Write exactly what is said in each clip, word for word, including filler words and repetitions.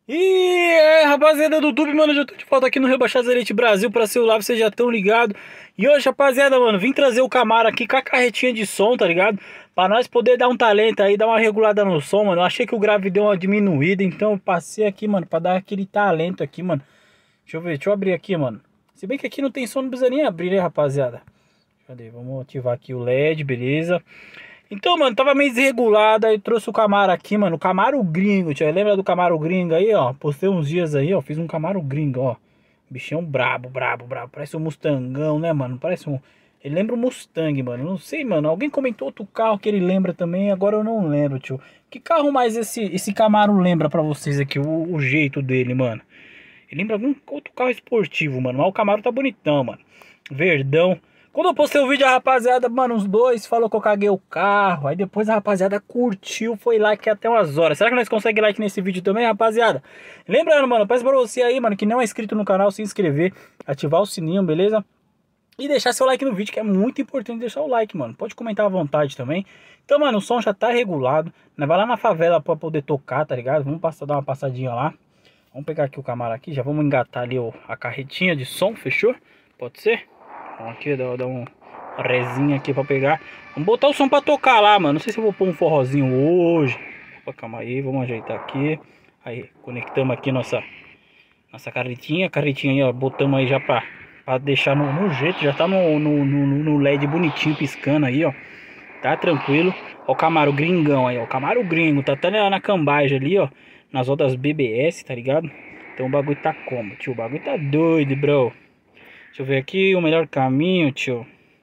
E é, rapaziada do YouTube, mano, eu já tô de volta aqui no Rebaixados Elite Brasil pra celular, vocês já estão ligados. E hoje, rapaziada, mano, vim trazer o Camaro aqui com a carretinha de som, tá ligado? Pra nós poder dar um talento aí, dar uma regulada no som, mano. Eu achei que o grave deu uma diminuída, então eu passei aqui, mano, pra dar aquele talento aqui, mano. Deixa eu ver, deixa eu abrir aqui, mano. Se bem que aqui não tem som, não precisa nem abrir, né, rapaziada? Cadê? Vamos ativar aqui o L E D, beleza? Então, mano, tava meio desregulado, aí trouxe o Camaro aqui, mano, o Camaro gringo, tio. Lembra do Camaro gringo aí, ó? Postei uns dias aí, ó, fiz um Camaro gringo, ó. Bichão brabo, brabo, brabo, parece um Mustangão, né, mano? Parece um... Ele lembra um Mustang, mano, não sei, mano. Alguém comentou outro carro que ele lembra também, agora eu não lembro, tio. Que carro mais esse, esse Camaro lembra pra vocês aqui, o, o jeito dele, mano? Ele lembra algum outro carro esportivo, mano, mas o Camaro tá bonitão, mano. Verdão. Quando eu postei o vídeo, a rapaziada, mano, uns dois falou que eu caguei o carro. Aí depois a rapaziada curtiu, foi like até umas horas. Será que nós conseguimos like nesse vídeo também, rapaziada? Lembrando, mano, peço pra você aí, mano, que não é inscrito no canal, se inscrever, ativar o sininho, beleza? E deixar seu like no vídeo, que é muito importante deixar o like, mano. Pode comentar à vontade também. Então, mano, o som já tá regulado. Nós vai lá na favela pra poder tocar, tá ligado? Vamos passar, dar uma passadinha lá. Vamos pegar aqui o Camaro aqui, já vamos engatar ali ó, a carretinha de som, fechou? Pode ser? Vamos aqui, dar, dar um rezinho aqui pra pegar. Vamos botar o som pra tocar lá, mano. Não sei se eu vou pôr um forrozinho hoje. Opa, calma aí, vamos ajeitar aqui. Aí, conectamos aqui nossa nossa carretinha. Carretinha aí, ó, botamos aí já pra, pra deixar no, no jeito. Já tá no, no, no, no L E D bonitinho, piscando aí, ó. Tá tranquilo. Ó o Camaro gringão aí, ó. O Camaro gringo, tá até na, na cambagem ali, ó. Nas rodas B B S, tá ligado? Então o bagulho tá como, tio? O bagulho tá doido, bro. Deixa eu ver aqui o melhor caminho, tio.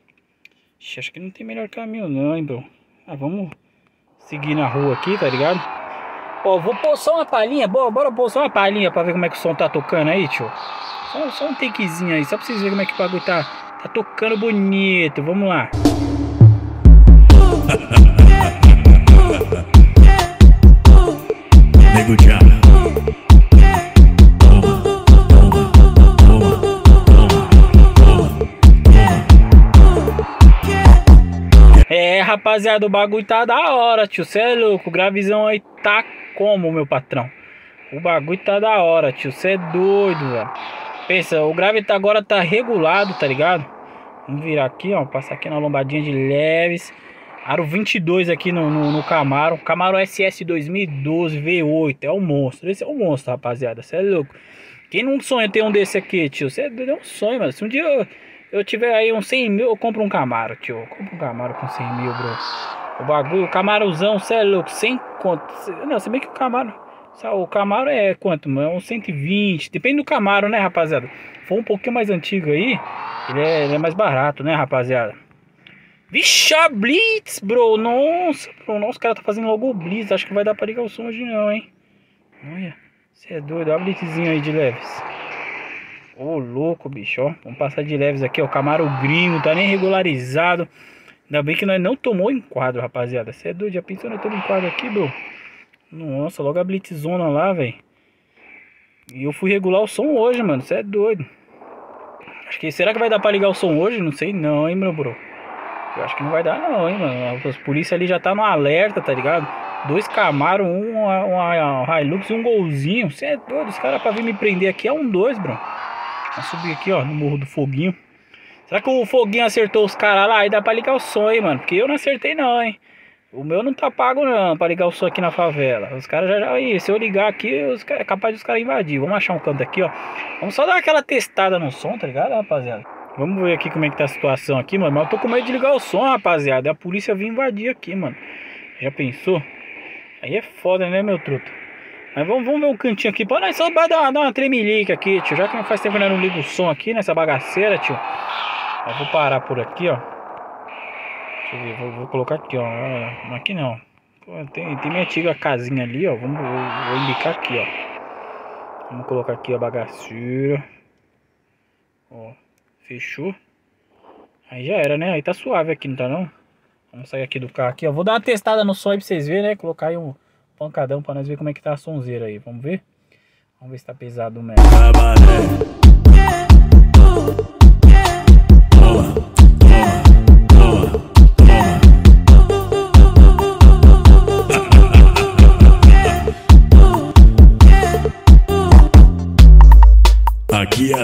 Ixi, acho que não tem melhor caminho não, hein, bro. Ah, vamos seguir na rua aqui, tá ligado? Ó, vou pôr só uma palhinha. Bora, bora pôr só uma palhinha pra ver como é que o som tá tocando aí, tio. Só, só um takezinho aí, só pra vocês verem como é que o bagulho tá, tá tocando bonito. Vamos lá. Nego já. É, rapaziada, o bagulho tá da hora, tio. Cê é louco, o gravizão aí tá como, meu patrão? O bagulho tá da hora, tio. Cê é doido, velho. Pensa, o grave tá, agora tá regulado, tá ligado? Vamos virar aqui, ó. Passar aqui na lombadinha de leves. Aro vinte e dois aqui no, no, no Camaro. Camaro S S dois mil e doze V oito. É o monstro. Esse é o monstro, rapaziada. Cê é louco. Quem não sonha ter um desse aqui, tio? Cê é um sonho, mano. Se um dia eu... eu tiver aí uns cem mil, eu compro um Camaro, tio. Eu compro um Camaro com cem mil, bro. O bagulho, o Camarozão, cê é louco, sem conto. Não, se bem que o Camaro, o Camaro é quanto, mano? É uns cento e vinte. Depende do Camaro, né, rapaziada? Se for um pouquinho mais antigo aí, ele é, ele é mais barato, né, rapaziada? Vixe, a Blitz, bro. Nossa, bro. Nossa, o cara tá fazendo logo o Blitz. Acho que vai dar pra ligar o som hoje não, hein? Olha, você é doido. Olha a Blitzzinho aí de leves. Ô, oh, louco, bicho, ó. Vamos passar de leves aqui, ó. O Camaro gringo, tá nem regularizado. Ainda bem que nós não tomou enquadro, rapaziada. Você é doido, já pensou nós tomamos enquadro aqui, bro? Nossa, logo a blitzona lá, velho. E eu fui regular o som hoje, mano. Você é doido. Acho que, será que vai dar pra ligar o som hoje? Não sei não, hein, meu bro. Eu acho que não vai dar não, hein, mano. As polícia ali já tá no alerta, tá ligado? Dois Camaro, um uma, uma Hilux e um Golzinho. Você é doido, os caras pra vir me prender aqui é um dois, bro. Vamos subir aqui, ó, no Morro do Foguinho. Será que o Foguinho acertou os caras lá? Aí dá pra ligar o som, hein, mano? Porque eu não acertei não, hein. O meu não tá pago não, pra ligar o som aqui na favela. Os caras já já... Aí, se eu ligar aqui, os, é capaz de os caras invadir. Vamos achar um canto aqui, ó. Vamos só dar aquela testada no som, tá ligado, rapaziada? Vamos ver aqui como é que tá a situação aqui, mano. Mas eu tô com medo de ligar o som, rapaziada. A polícia vir invadir aqui, mano. Já pensou? Aí é foda, né, meu truto? Mas vamos, vamos ver um cantinho aqui. Pô, nós só vai dar, dar uma tremelica aqui, tio. Já que não faz tempo que nós não liga o som aqui nessa bagaceira, tio. Eu vou parar por aqui, ó. Deixa eu ver, vou, vou colocar aqui, ó. Aqui não. Pô, tem, tem minha antiga casinha ali, ó. Vamos, vou, vou indicar aqui, ó. Vamos colocar aqui a bagaceira. Ó, fechou. Aí já era, né? Aí tá suave aqui, não tá não? Vamos sair aqui do carro aqui, ó. Vou dar uma testada no som aí pra vocês verem, né? Colocar aí um pancadão pra nós ver como é que tá a sonzeira aí. Vamos ver? Vamos ver se tá pesado mesmo.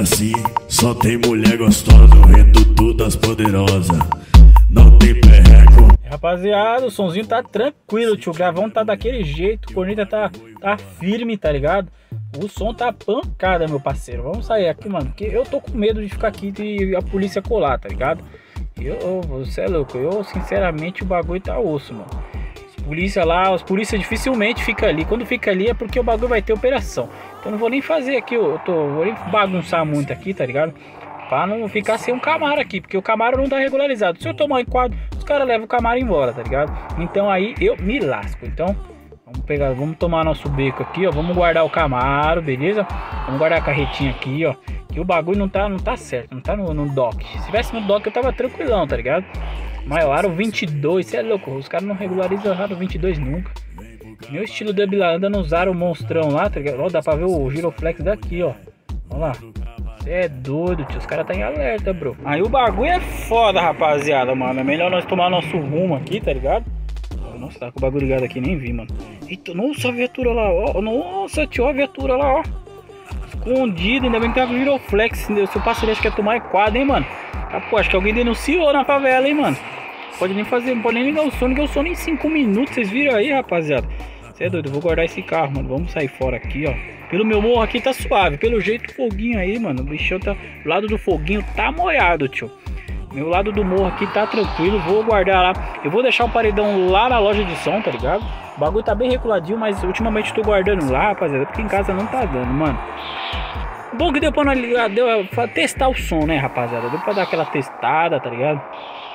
assim, só tem mulher gostosa, o reduto das poderosas. Não tem perreco. Rapaziada, o sonzinho tá tranquilo, tio. O gravão tá daquele jeito, o corneta tá, tá firme, tá ligado? O som tá pancada, meu parceiro. Vamos sair aqui, mano, porque eu tô com medo de ficar aqui e a polícia colar, tá ligado? Eu, você é louco, eu sinceramente o bagulho tá osso, mano. Os polícia lá, os polícia dificilmente fica ali. Quando fica ali é porque o bagulho vai ter operação. Então eu não vou nem fazer aqui, eu tô, vou nem bagunçar muito aqui, tá ligado? Pra não ficar sem um Camaro aqui, porque o Camaro não tá regularizado. Se eu tomar um enquadro, os caras levam o Camaro embora, tá ligado? Então aí eu me lasco. Então vamos pegar, vamos tomar nosso beco aqui, ó. Vamos guardar o Camaro, beleza? Vamos guardar a carretinha aqui, ó. Que o bagulho não tá, não tá certo, não tá no, no dock. Se tivesse no dock eu tava tranquilão, tá ligado? Mas o aro vinte e dois, você é louco, os caras não regularizam o aro vinte e dois nunca. Meu estilo de Bila anda nos aros monstrão lá, tá ligado? Ó, dá pra ver o giroflex daqui, ó. Olha lá. Você é doido, tio. Os caras tá em alerta, bro. Aí o bagulho é foda, rapaziada, mano. É melhor nós tomar nosso rumo aqui, tá ligado? Nossa, tá com o bagulho ligado aqui, nem vi, mano. Eita, nossa, a viatura lá, ó. Nossa, tio, a viatura lá, ó. Escondido, ainda bem que tá com o giroflex. Se eu passo ele, acho que ia tomar quadro, hein, mano. Tá, pô, acho que alguém denunciou na favela, hein, mano. Pode nem fazer, não pode nem ligar o som, ligar o som em cinco minutos. Vocês viram aí, rapaziada? Você é doido, eu vou guardar esse carro, mano. Vamos sair fora aqui, ó. Pelo meu morro aqui tá suave. Pelo jeito, o foguinho aí, mano. O bichão tá... O lado do foguinho tá molhado, tio. Meu lado do morro aqui tá tranquilo. Vou guardar lá. Eu vou deixar o paredão lá na loja de som, tá ligado? O bagulho tá bem reculadinho, mas ultimamente eu tô guardando lá, rapaziada. Porque em casa não tá dando, mano. Bom que deu pra, deu pra testar o som, né, rapaziada? Deu pra dar aquela testada, tá ligado?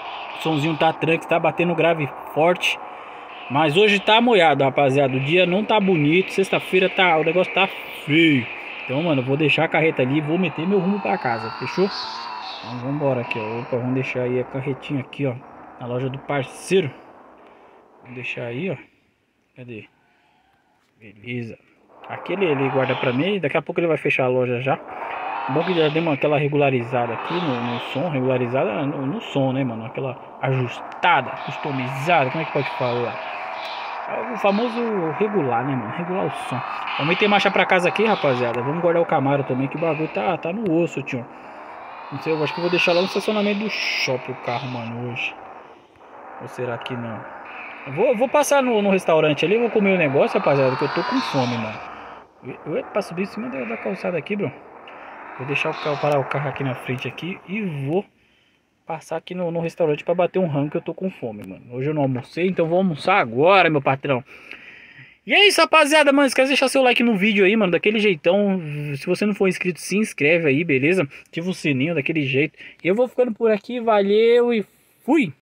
O somzinho tá tranquilo, tá batendo grave forte. Mas hoje tá molhado, rapaziada. O dia não tá bonito. Sexta-feira tá, o negócio tá feio. Então, mano, eu vou deixar a carreta ali e vou meter meu rumo pra casa. Fechou? Então, vamos embora aqui, ó. Opa, vamos deixar aí a carretinha aqui, ó. Na loja do parceiro. Vamos deixar aí, ó. Cadê? Beleza. Aquele ele guarda pra mim. Daqui a pouco ele vai fechar a loja já. Bom que já deu aquela regularizada aqui no, no som. Regularizada no, no som, né, mano? Aquela ajustada, customizada. Como é que pode falar? O famoso regular, né, mano? Regular o som. Vamos meter marcha pra casa aqui, rapaziada. Vamos guardar o Camaro também, que o bagulho tá, tá no osso, tio. Não sei, eu acho que eu vou deixar lá no estacionamento do shopping o carro, mano, hoje. Ou será que não? Eu vou, eu vou passar no, no restaurante ali, vou comer o negócio, rapaziada, que eu tô com fome, mano. Eu, eu pra subir em cima da, da calçada aqui, bro. Vou deixar o carro, parar o carro aqui na frente aqui e vou passar aqui no, no restaurante pra bater um rango, que eu tô com fome, mano. Hoje eu não almocei, então vou almoçar agora, meu patrão. E é isso, rapaziada, mano. Esquece de deixar seu like no vídeo aí, mano. Daquele jeitão. Se você não for inscrito, se inscreve aí, beleza? Ativa o sininho daquele jeito. E eu vou ficando por aqui. Valeu e fui!